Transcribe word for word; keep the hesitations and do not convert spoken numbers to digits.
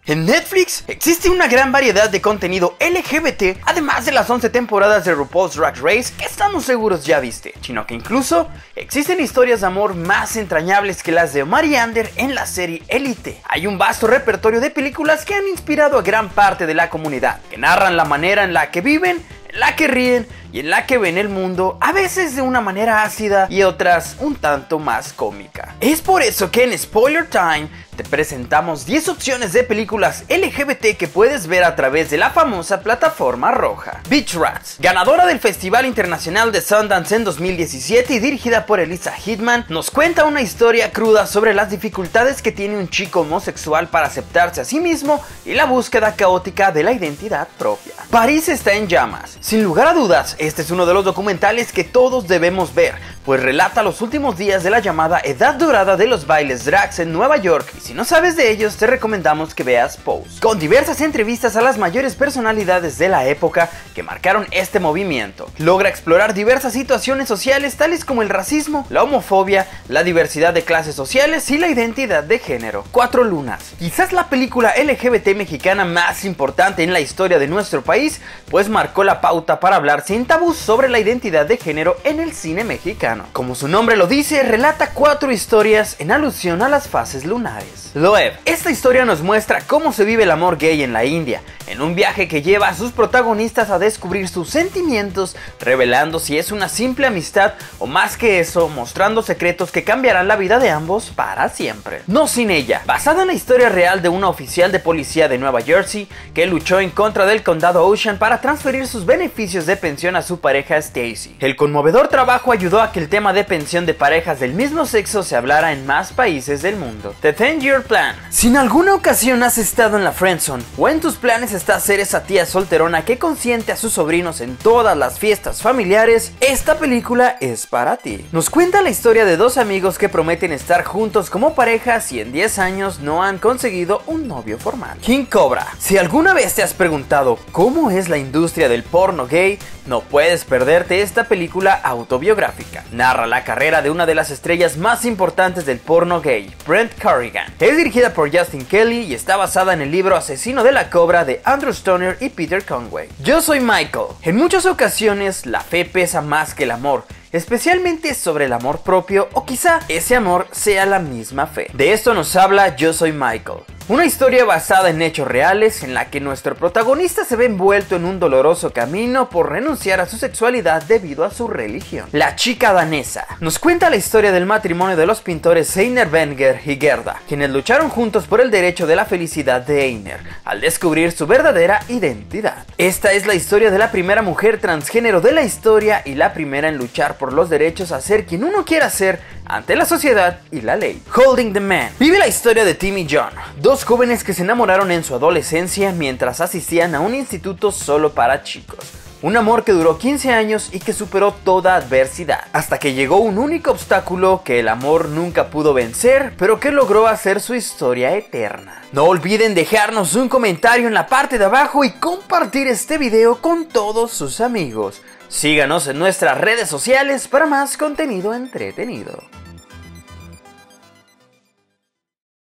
En Netflix existe una gran variedad de contenido L G B T, además de las once temporadas de RuPaul's Drag Race que estamos seguros ya viste, sino que incluso existen historias de amor más entrañables que las de Omar y Ander en la serie Elite. Hay un vasto repertorio de películas que han inspirado a gran parte de la comunidad, que narran la manera en la que viven, en la que ríen y en la que ven el mundo, a veces de una manera ácida y otras un tanto más cómica. Es por eso que en Spoiler Time te presentamos diez opciones de películas L G B T que puedes ver a través de la famosa plataforma roja. Beach Rats, ganadora del Festival Internacional de Sundance en dos mil diecisiete y dirigida por Elisa Hitman, nos cuenta una historia cruda sobre las dificultades que tiene un chico homosexual para aceptarse a sí mismo y la búsqueda caótica de la identidad propia. París está en llamas. Sin lugar a dudas, este es uno de los documentales que todos debemos ver, pues relata los últimos días de la llamada Edad Dorada de los bailes drags en Nueva York, y si no sabes de ellos te recomendamos que veas Pose, con diversas entrevistas a las mayores personalidades de la época que marcaron este movimiento. Logra explorar diversas situaciones sociales tales como el racismo, la homofobia, la diversidad de clases sociales y la identidad de género. Cuatro Lunas, quizás la película L G B T mexicana más importante en la historia de nuestro país, pues marcó la pauta para hablar sin tabús sobre la identidad de género en el cine mexicano. Como su nombre lo dice, relata cuatro historias en alusión a las fases lunares. Loeb, esta historia nos muestra cómo se vive el amor gay en la India, en un viaje que lleva a sus protagonistas a descubrir sus sentimientos, revelando si es una simple amistad o más que eso, mostrando secretos que cambiarán la vida de ambos para siempre. No Sin Ella, basada en la historia real de una oficial de policía de Nueva Jersey que luchó en contra del condado Ocean para transferir sus beneficios de pensión a su pareja Stacy. El conmovedor trabajo ayudó a que el tema de pensión de parejas del mismo sexo se hablara en más países del mundo. The Ten Year Plan. Si en alguna ocasión has estado en la friendzone o en tus planes está ser esa tía solterona que consiente a sus sobrinos en todas las fiestas familiares, esta película es para ti. Nos cuenta la historia de dos amigos que prometen estar juntos como pareja si en diez años no han conseguido un novio formal. King Cobra. Si alguna vez te has preguntado cómo es la industria del porno gay, no puedes perderte esta película autobiográfica. Narra la carrera de una de las estrellas más importantes del porno gay, Brent Corrigan. Es dirigida por Justin Kelly y está basada en el libro Asesino de la Cobra de Andrew Stoner y Peter Conway. Yo soy Michael. En muchas ocasiones la fe pesa más que el amor, especialmente sobre el amor propio, o quizá ese amor sea la misma fe. De esto nos habla Yo Soy Michael, una historia basada en hechos reales en la que nuestro protagonista se ve envuelto en un doloroso camino por renunciar a su sexualidad debido a su religión. La chica danesa nos cuenta la historia del matrimonio de los pintores Einar Wenger y Gerda, quienes lucharon juntos por el derecho de la felicidad de Einar al descubrir su verdadera identidad. Esta es la historia de la primera mujer transgénero de la historia y la primera en luchar por los derechos a ser quien uno quiera ser ante la sociedad y la ley. Holding the Man. Vive la historia de Tim y John, dos jóvenes que se enamoraron en su adolescencia mientras asistían a un instituto solo para chicos. Un amor que duró quince años y que superó toda adversidad, hasta que llegó un único obstáculo que el amor nunca pudo vencer, pero que logró hacer su historia eterna. No olviden dejarnos un comentario en la parte de abajo y compartir este video con todos sus amigos. Síganos en nuestras redes sociales para más contenido entretenido.